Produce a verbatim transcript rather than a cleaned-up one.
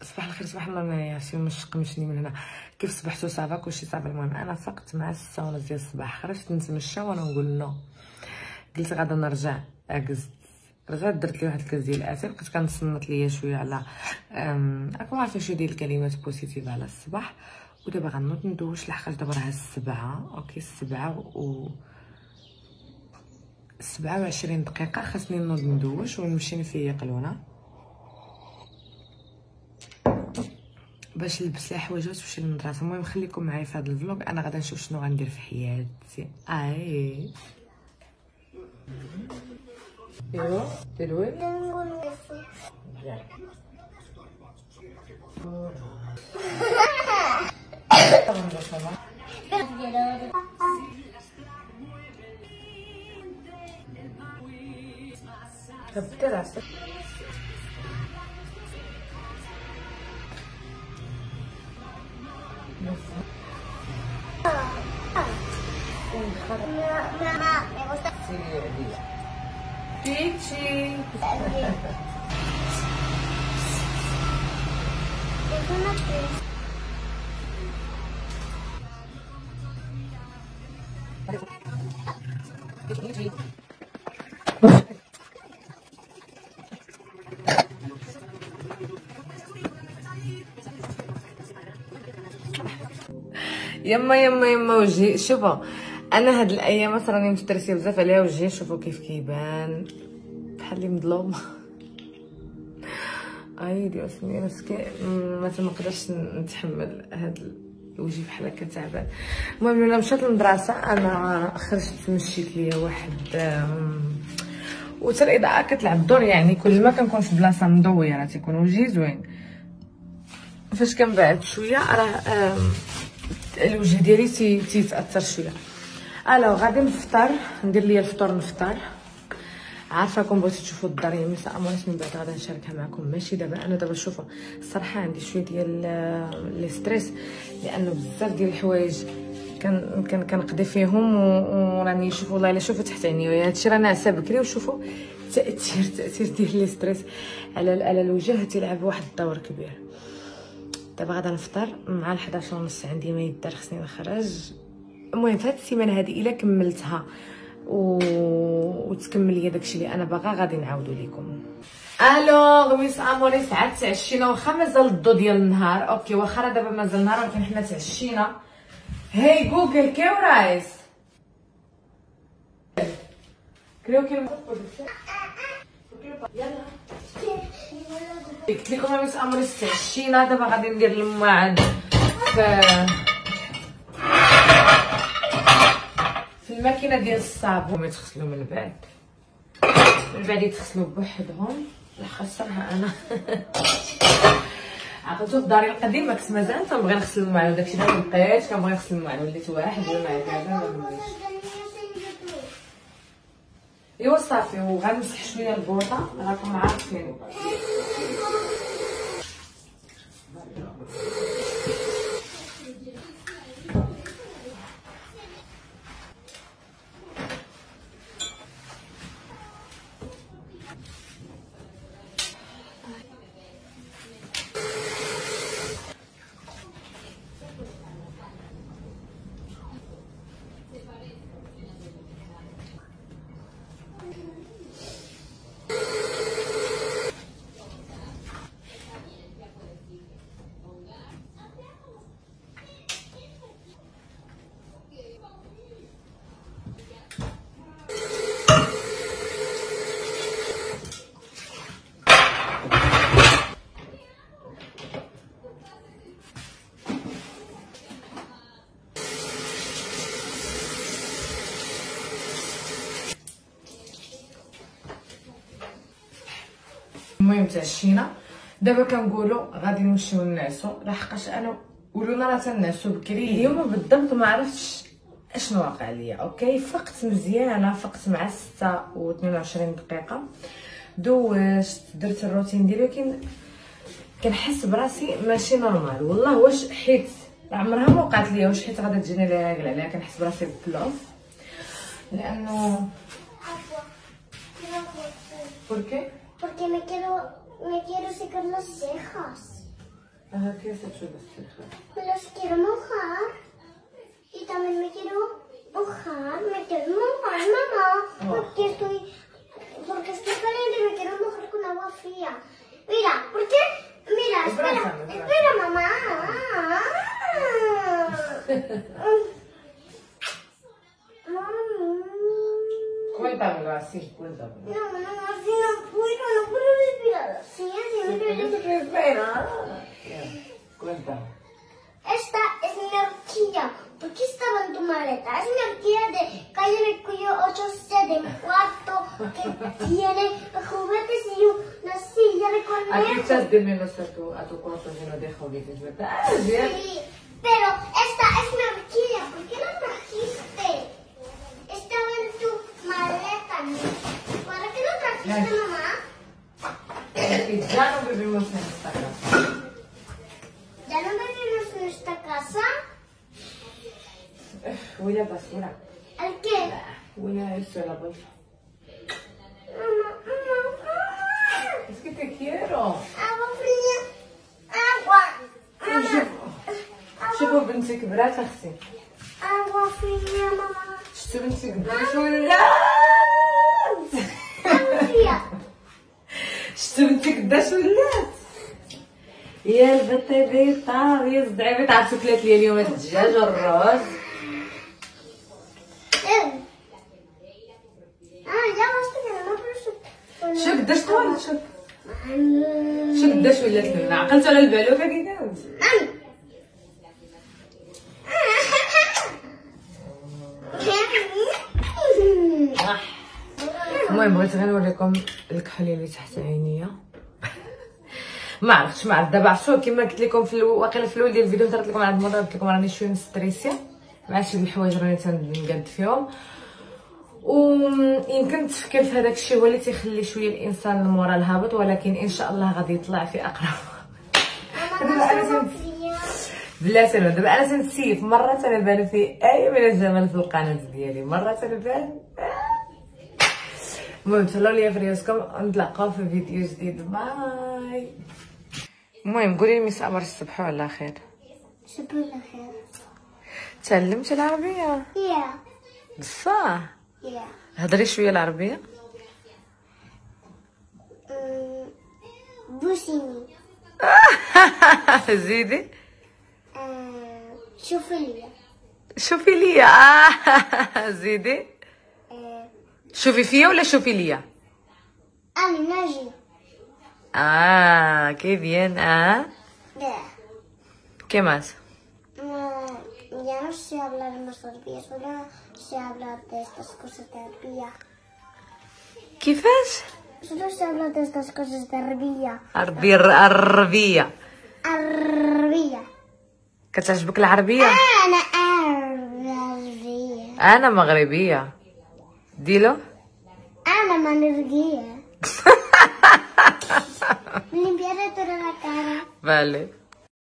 صباح الخير صباح النور. انا شي مشق مشني من هنا. كيف صبحتوا؟ صافا كلشي صافي. المهم انا فقت مع ستة ونص ديال الصباح، خرجت نتمشى وانا نقول نو، قلت غادا نرجع. عكزت، رجعت درت لي واحد الكاس ديال الاتاي، بقيت كنصنت ليا شويه على راكم عارفين شويه ديال الكلمات بوزيتيف على الصباح. ودابا غنوض ندوش لحقاش دابا راه السبعة. اوكي السبعة و السبعة وعشرين دقيقه خاصني نوض ندوش ونمشي نفيق لونا باش نلبس لي حوايجات ونمشي للمدرسه. المهم خليكم معايا في هذا الفلوق، انا غادا نشوف شنو غندير في حياتي. اي ايوا ديروا كبت راسك. Mamá, me gusta. Sí, Pichi. Es una pizza. يما يما يما وجهي. شوفوا انا هاد الايامات راني مسترسيه بزاف عليها وجهي. شوفوا كيف كيبان بحال اللي مظلوم. اي ديال سميه مسكين ما تنقدرش نتحمل هاد الوجه بحال هكا تعبان. المهم ملي مشات للمدرسه انا خرجت مشيت ليا واحد وتا الاضاءه كتلعب دور، يعني كل ما كنكون في بلاصه مضويه تيكون وجهي زوين. فاش كنبعد شويه راه الوجه ديالي تي تيتاثر شويه. الو غادي نفطر، ندير ليا الفطور نفطر. عارفاكم بغيتو تشوفوا الدار يا مساء امورات من بعد غادي نشاركها معكم. ماشي دابا انا دابا شوفوا الصراحه عندي شويه ديال لي ستريس لانه بزاف ديال الحوايج كان كان كنقضي فيهم وراني شوفوا والله الا شوفوا تحت عيني. هادشي راه ناعسه بكري وشوفوا التاثير التاثير ديال لي ستريس على على الوجه تيلعب واحد الدور كبير. دابا غادا نفطر مع الحداش ونص عندي ما يدار خصني نخرج. المهم في هاد السيمانه هادي الا كملتها و... وتكمل ليا داكشي اللي انا باغا غادي نعاودو لكم. الو ميس اموري ساعات تعشينا واخا مازال الضو ديال النهار. اوكي واخا راه دابا مازال النهار ولكن حنا تعشينا. هاي جوجل كيو رايس كريو كلمه يلا قلت لكم ميس اموري تعشينا. دابا غادي ندير الماعن في في الماكينه ديال الصابون يتغسلوا من بعد من بعد يتغسلوا بوحدهم. لحقاش صراحه انا عقلتو في داري القديمه كنت مازال تنبغي نغسل الماعن وداكشي دابا مبقيتش كنبغي نغسل الماعن وليت واحد ولا مع دابا ما بغيتش. ايوا صافي وغنمسح شويه البوطه راكم عارفين. المهم تعشينا دابا كنقولوا غادي نمشيو نعسو. لحقاش انا ولونا راه تنعسو بكري. اليوم بالضبط ما عرفتش اشنو واقع ليا. اوكي فقت مزيانه، فقت مع ستة و اثنين وعشرين دقيقه، دوشت درت الروتين ديالي ولكن كنحس براسي ماشي نورمال. والله واش حيت عمرها ما وقعت ليا، واش حيت غادا تجيني ليا كاع عليها كنحس براسي بلوف لانه ¿Por qué? Porque me quiero, me quiero secar las cejas. Ajá, ¿qué has hecho las cejas? Me los quiero mojar. Y también me quiero mojar. Me quiero mojar, mamá. Oh. Porque estoy... Porque estoy caliente y me quiero mojar con agua fría. Mira, ¿por qué? Mira, espera. Abrázame, Espera, mamá. Cuéntamelo así, cuéntamelo. No, no, así no puedo, no puedo respirar. Así, así me ¿Qué quedo. te espera? Cuéntame. Esta es mi horquilla. ¿Por qué estaba en tu maleta? Es mi horquilla de calle Mercurio ocho C de cuarto que tiene juguetes y una silla de Aquí conejo. echas de menos a tu, a tu cuarto lleno de juguetes, ¿verdad? Ah, bien. Sí, pero esta es mi horquilla. ¿Por qué la trajiste? Estaba en tu maleta. ¿Para qué lo trajiste, mamá? Porque ya no vivimos en esta casa. ¿Ya no vivimos en esta casa? Voy a basura. ¿Al qué? Voy a eso a la bolsa. Mamá, mamá, mamá. Es que te quiero. Agua fría. Agua. Mamá. شوفوا بنتي كبرات اختي. Agua fría, mamá. شفتوا بنتي كبرات ولا؟ Agua fría. شفتوا بنتي قداش ولات؟ يا البطيبيطة يا الزعيبة عرفتو كلات لي اليوم الدجاج والرز. Ah, ya basta que no me parece. شوف قداش طولت شوف. شوف قداش ولات لنا عقلتو على البالوكة كي كانت. المهم بغيت غير نوريكم الكحولي اللي تحت عينيا. ما عرفتش ما عرفت دابا عرفتو كيما قلت لكم في واقيلا في الاول ديال الفيديو هضرت لكم على الموضوع قلت لكم راني شويه مستريسيه مع شي الحوايج راني تنقاد فيهم ويمكن التفكير في هذاك الشيء هو اللي تيخلي شويه الانسان المورال هابط ولكن ان شاء الله غادي يطلع في اقرب. دابا انا بلاتي دابا انا تنسيف مره تنبان في اي من الجمال في القناه ديالي مره تنبان. المهم تهلاو ليا في ريوسكم نتلاقاو في فيديو جديد باي. المهم قولي لي مساء صبحوا على خير. صباح الخير. تعلمت العربيه؟ يا بصح يا هضري شويه العربيه. بوسيني. زيدي. شوفي لي. شوفي ليا. آه. زيدي. شوفي فيا ولا شوفي ليا؟ أنا ناجي. اه كي بيان. اه لا. ¿Qué más? Ya no sé hablar más arbía, solo sé hablar de estas cosas de arbía. كيفاش؟ Solo sé hablar de estas cosas de arbía. عربية عربية. arbía. كتعجبك العربية؟ أنا arbía. أنا مغربية. ديلو؟ أنا مغربية. Limpiaré toda la cara. Vale.